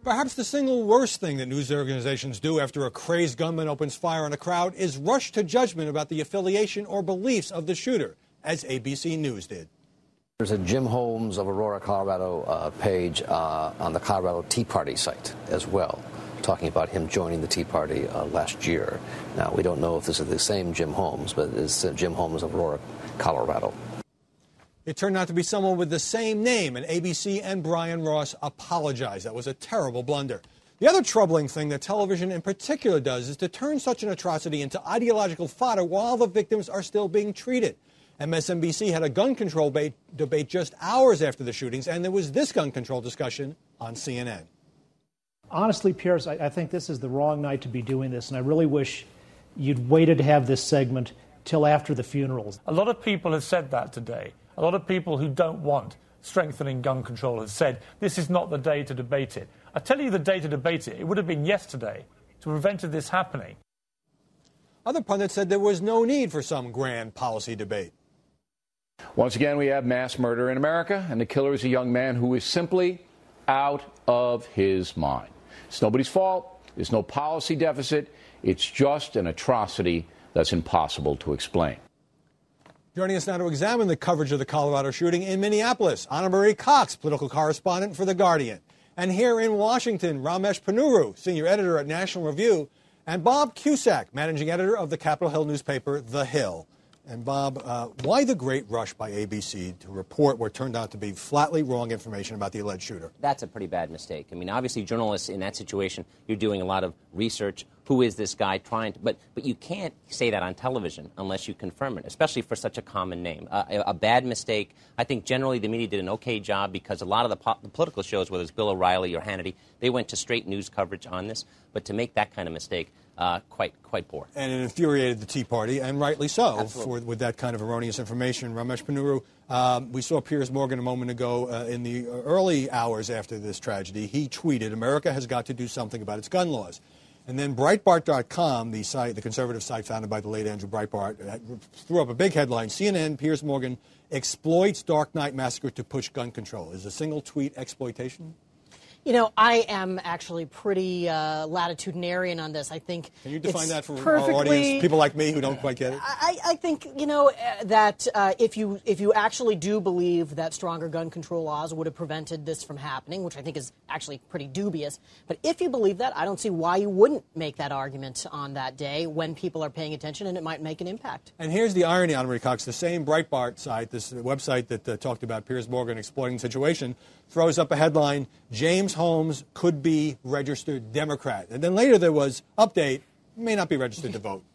Perhaps the single worst thing that news organizations do after a crazed gunman opens fire on a crowd is rush to judgment about the affiliation or beliefs of the shooter, as ABC News did. There's a Jim Holmes of Aurora, Colorado page on the Colorado Tea Party site as well, talking about him joining the Tea Party last year. Now, we don't know if this is the same Jim Holmes, but it's Jim Holmes of Aurora, Colorado. It turned out to be someone with the same name, and ABC and Brian Ross apologized. That was a terrible blunder. The other troubling thing that television in particular does is to turn such an atrocity into ideological fodder while the victims are still being treated. MSNBC had a gun control debate just hours after the shootings, and there was this gun control discussion on CNN. Honestly, Pierce, I think this is the wrong night to be doing this, and I really wish you'd waited to have this segment till after the funerals. A lot of people have said that today. A lot of people who don't want strengthening gun control have said this is not the day to debate it. I tell you the day to debate it. It would have been yesterday to have prevented this happening. Other pundits said there was no need for some grand policy debate. Once again, we have mass murder in America, and the killer is a young man who is simply out of his mind. It's nobody's fault. There's no policy deficit. It's just an atrocity that's impossible to explain. Joining us now to examine the coverage of the Colorado shooting in Minneapolis, Marie Cox, political correspondent for The Guardian. And here in Washington, Ramesh Ponnuru, senior editor at National Review, and Bob Cusack, managing editor of the Capitol Hill newspaper, The Hill. And Bob, why the great rush by ABC to report what turned out to be flatly wrong information about the alleged shooter? That's a pretty bad mistake. I mean, obviously, journalists in that situation, you're doing a lot of research. Who is this guy trying to... But you can't say that on television unless you confirm it, especially for such a common name. A bad mistake. I think generally the media did an okay job because a lot of the political shows, whether it's Bill O'Reilly or Hannity, they went to straight news coverage on this. But to make that kind of mistake, quite poor. And it infuriated the Tea Party, and rightly so, with that kind of erroneous information. Ramesh Ponnuru, we saw Piers Morgan a moment ago in the early hours after this tragedy. He tweeted, "America has got to do something about its gun laws." And then Breitbart.com, the conservative site founded by the late Andrew Breitbart, threw up a big headline, CNN, Piers Morgan exploits Dark Knight massacre to push gun control. Is a single tweet exploitation? You know, I am actually pretty latitudinarian on this. I think. Can you define that for our audience, people like me who don't quite get it? I think, you know, that if you actually do believe that stronger gun control laws would have prevented this from happening, which I think is actually pretty dubious, but if you believe that, I don't see why you wouldn't make that argument on that day when people are paying attention, and it might make an impact. And here's the irony, Marie Cox. The same Breitbart site, this website that talked about Piers Morgan exploiting the situation, throws up a headline, James Holmes could be registered Democrat. And then later there was, update, may not be registered to vote.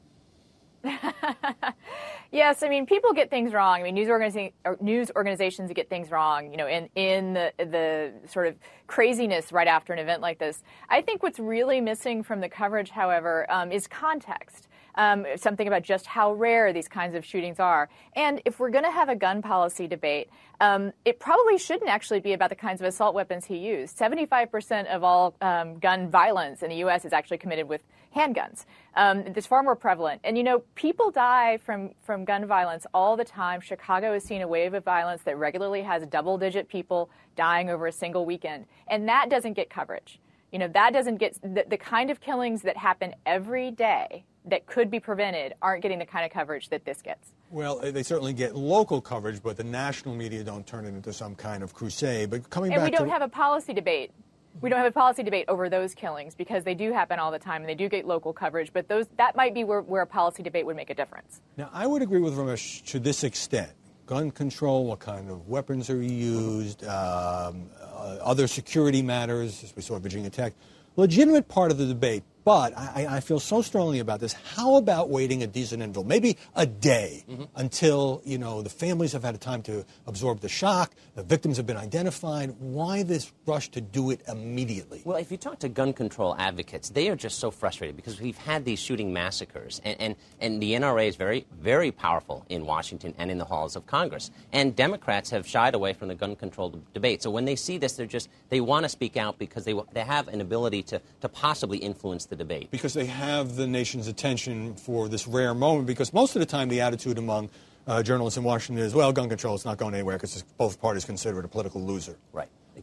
Yes, I mean, people get things wrong. I mean, news organizations get things wrong, you know, in the sort of craziness right after an event like this. I think what's really missing from the coverage, however, is context. Something about just how rare these kinds of shootings are. And if we're going to have a gun policy debate, it probably shouldn't actually be about the kinds of assault weapons he used. 75% of all gun violence in the U.S. is actually committed with handguns. It's far more prevalent. And, you know, people die from gun violence all the time. Chicago has seen a wave of violence that regularly has double-digit people dying over a single weekend. And that doesn't get coverage. You know, that doesn't get the kind of killings that happen every day that could be prevented aren't getting the kind of coverage that this gets. Well, they certainly get local coverage, but the national media don't turn it into some kind of crusade. But coming back to... And we don't have a policy debate. We don't have a policy debate over those killings because they do happen all the time and they do get local coverage. But that might be where a policy debate would make a difference. Now, I would agree with Ramesh to this extent. Gun control, what kind of weapons are used, other security matters, as we saw at Virginia Tech. Legitimate part of the debate. But I feel so strongly about this. How about waiting a decent interval, maybe a day, until, you know, the families have had time to absorb the shock, the victims have been identified? Why this rush to do it immediately? Well, if you talk to gun control advocates, they are just so frustrated because we've had these shooting massacres, and the NRA is very, very powerful in Washington and in the halls of Congress. And Democrats have shied away from the gun control debate. So when they see this, they want to speak out because they have an ability to possibly influence the debate. Because they have the nation's attention for this rare moment, because most of the time the attitude among journalists in Washington is, well, gun control is not going anywhere because both parties consider it a political loser. Right, exactly.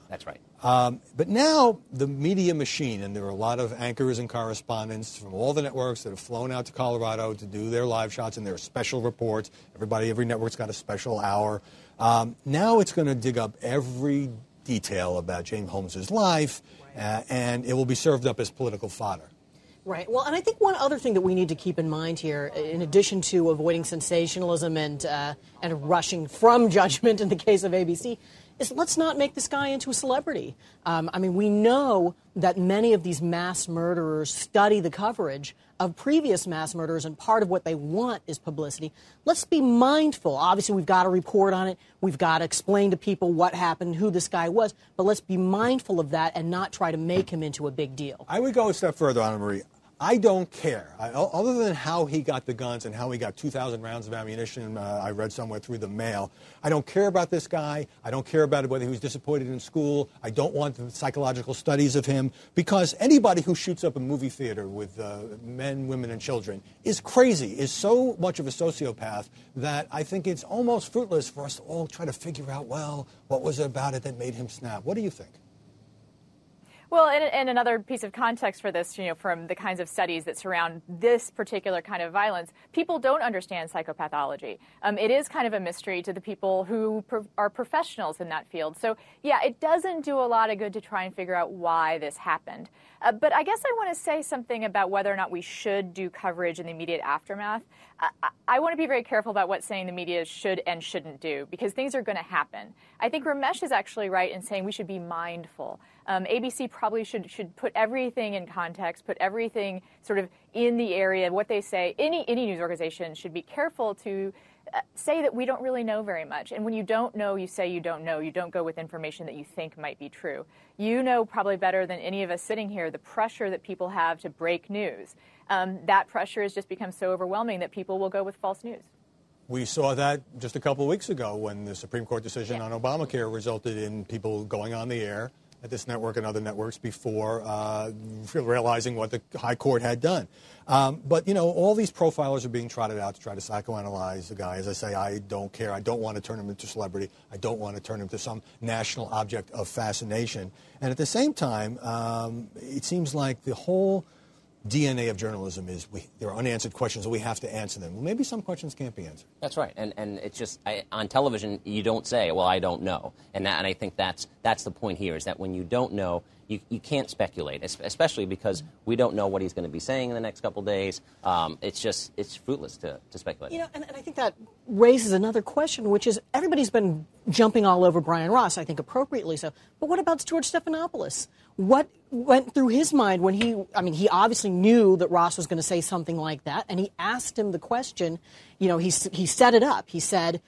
That's right. But now the media machine, and there are a lot of anchors and correspondents from all the networks that have flown out to Colorado to do their live shots and their special reports. Every network's got a special hour. Now it's going to dig up every detail about James Holmes' life, and it will be served up as political fodder. Right. Well, and I think one other thing that we need to keep in mind here, in addition to avoiding sensationalism and rushing from judgment in the case of ABC, is let's not make this guy into a celebrity. I mean, we know that many of these mass murderers study the coverage of previous mass murderers, and part of what they want is publicity. Let's be mindful. Obviously, we've got to report on it. We've got to explain to people what happened, who this guy was. But let's be mindful of that and not try to make him into a big deal. I would go a step further, Anna Marie. I don't care. Other than how he got the guns and how he got 2,000 rounds of ammunition, I read somewhere through the mail. I don't care about this guy. I don't care about whether he was disappointed in school. I don't want the psychological studies of him, because anybody who shoots up a movie theater with men, women, and children is crazy, is so much of a sociopath that I think it's almost fruitless for us to all try to figure out, well, what was it about it that made him snap? What do you think? Well, and another piece of context for this, from the kinds of studies that surround this particular kind of violence, people don't understand psychopathology. It is kind of a mystery to the people who are professionals in that field. So, yeah, it doesn't do a lot of good to try and figure out why this happened. But I guess I want to say something about whether or not we should do coverage in the immediate aftermath. I want to be very careful about what saying the media should and shouldn't do, because things are going to happen. I think Ramesh is actually right in saying we should be mindful. ABC probably should put everything in context, put everything sort of in the area, what they say. Any news organization should be careful to say that we don't really know very much. And when you don't know, you say you don't know. You don't go with information that you think might be true. You know probably better than any of us sitting here the pressure that people have to break news. That pressure has just become so overwhelming that people will go with false news. We saw that just a couple of weeks ago when the Supreme Court decision on Obamacare resulted in people going on the air at this network and other networks before realizing what the high court had done. But, all these profilers are being trotted out to try to psychoanalyze the guy. As I say, I don't care. I don't want to turn him into celebrity. I don't want to turn him into some national object of fascination. And at the same time, it seems like the whole DNA of journalism is there are unanswered questions and we have to answer them. Well, maybe some questions can't be answered. That's right, and it's just on television you don't say, well, I don't know, and I think that's the point here, is that when you don't know, you can't speculate, especially because we don't know what he's going to be saying in the next couple of days. It's fruitless to speculate. And I think that raises another question, which is everybody's been jumping all over Brian Ross, I think appropriately so. But what about George Stephanopoulos? What went through his mind when he obviously knew that Ross was going to say something like that, and he asked him the question. He set it up. He said,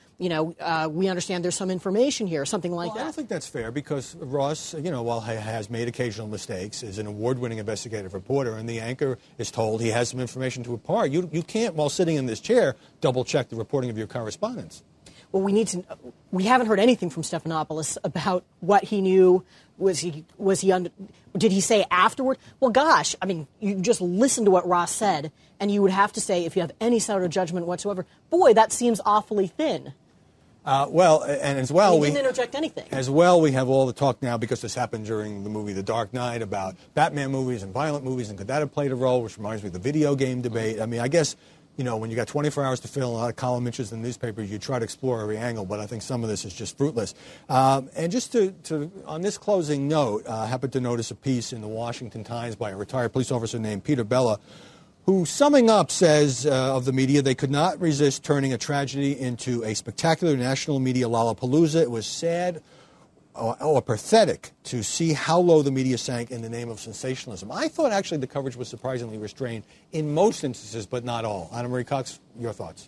we understand there's some information here, something like that. I don't think that's fair, because Ross, while he has made occasional mistakes, is an award-winning investigative reporter, and the anchor is told he has some information to impart. You can't, while sitting in this chair, double-check the reporting of your correspondence. Well, we haven't heard anything from Stephanopoulos about what he knew. Did he say afterward? Well, gosh, you just listen to what Ross said, and you would have to say, if you have any sort of judgment whatsoever, boy, that seems awfully thin. He didn't interject anything. As well, we have all the talk now, because this happened during the movie The Dark Knight, about Batman movies and violent movies, and could that have played a role, which reminds me of the video game debate. I guess, when you got 24 hours to fill a lot of column inches in the newspapers, you try to explore every angle, but I think some of this is just fruitless. And just to on this closing note, I happened to notice a piece in the Washington Times by a retired police officer named Peter Bella, who, summing up, says of the media, they could not resist turning a tragedy into a spectacular national media lollapalooza. It was sad or pathetic to see how low the media sank in the name of sensationalism. I thought, actually, the coverage was surprisingly restrained in most instances, but not all. Marie Cox, your thoughts?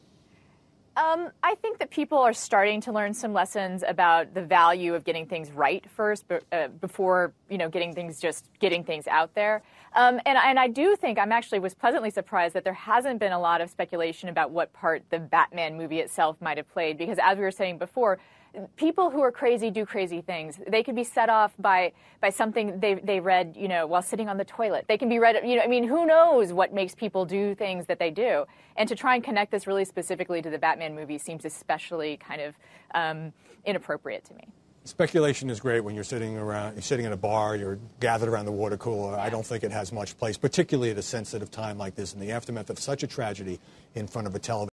I think that people are starting to learn some lessons about the value of getting things right first, before getting things out there. And I do think was pleasantly surprised that there hasn't been a lot of speculation about what part the Batman movie itself might have played, because as we were saying before, people who are crazy do crazy things. They could be set off by something they read, while sitting on the toilet. They can be read, who knows what makes people do things that they do. And to try and connect this really specifically to the Batman movie seems especially kind of inappropriate to me. Speculation is great when you're sitting in a bar, you're gathered around the water cooler. I don't think it has much place, particularly at a sensitive time like this in the aftermath of such a tragedy in front of a television.